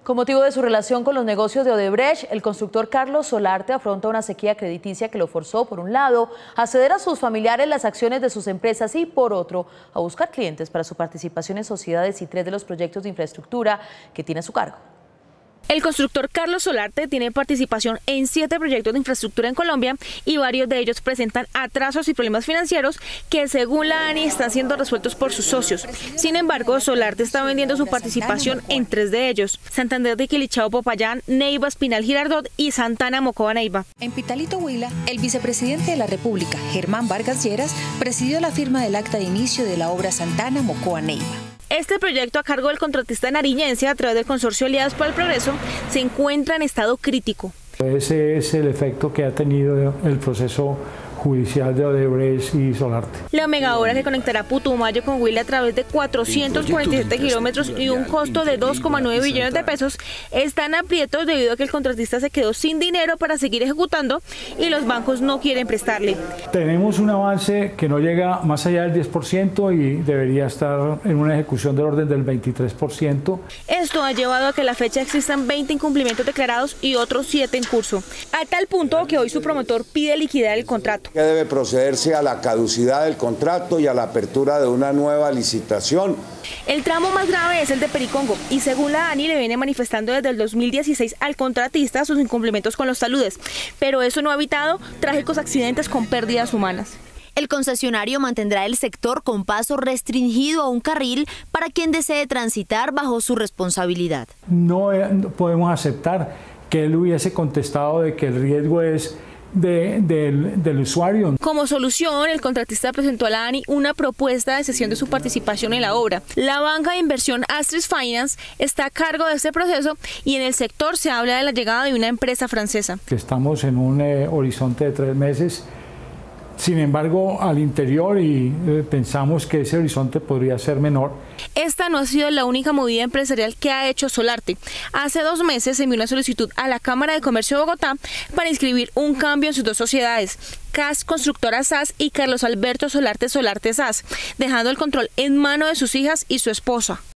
Con motivo de su relación con los negocios de Odebrecht, el constructor Carlos Solarte afronta una sequía crediticia que lo forzó, por un lado, a ceder a sus familiares las acciones de sus empresas y, por otro, a buscar clientes para su participación en sociedades y 3 de los proyectos de infraestructura que tiene a su cargo. El constructor Carlos Solarte tiene participación en 7 proyectos de infraestructura en Colombia y varios de ellos presentan atrasos y problemas financieros que, según la ANI, están siendo resueltos por sus socios. Sin embargo, Solarte está vendiendo su participación en 3 de ellos: Santander de Quilichao Popayán, Neiva Espinal Girardot y Santana Mocoa Neiva. En Pitalito, Huila, el vicepresidente de la República, Germán Vargas Lleras, presidió la firma del acta de inicio de la obra Santana Mocoa Neiva. Este proyecto, a cargo del contratista nariñense a través del consorcio Aliados para el Progreso, se encuentra en estado crítico. Ese es el efecto que ha tenido el proceso judicial de Odebrecht y Solarte. La megaobra que conectará Putumayo con Huila a través de 447 kilómetros y un costo de 2,9 billones de pesos está en aprietos debido a que el contratista se quedó sin dinero para seguir ejecutando y los bancos no quieren prestarle. Tenemos un avance que no llega más allá del 10% y debería estar en una ejecución del orden del 23%. Esto ha llevado a que a la fecha existan 20 incumplimientos declarados y otros 7 en curso, a tal punto que hoy su promotor pide liquidar el contrato. Que debe procederse a la caducidad del contrato y a la apertura de una nueva licitación. El tramo más grave es el de Pericongo y, según la ANI, le viene manifestando desde el 2016 al contratista sus incumplimientos con los taludes, pero eso no ha evitado trágicos accidentes con pérdidas humanas. El concesionario mantendrá el sector con paso restringido a un carril para quien desee transitar bajo su responsabilidad. No podemos aceptar que él hubiese contestado de que el riesgo es del usuario. Como solución, el contratista presentó a la ANI una propuesta de cesión de su participación en la obra. La banca de inversión Astris Finance está a cargo de este proceso y en el sector se habla de la llegada de una empresa francesa. Estamos en un horizonte de 3 meses. Sin embargo, al interior pensamos que ese horizonte podría ser menor. Esta no ha sido la única movida empresarial que ha hecho Solarte. Hace 2 meses envió una solicitud a la Cámara de Comercio de Bogotá para inscribir un cambio en sus 2 sociedades, CAS Constructora SAS y Carlos Alberto Solarte SAS, dejando el control en manos de sus hijas y su esposa.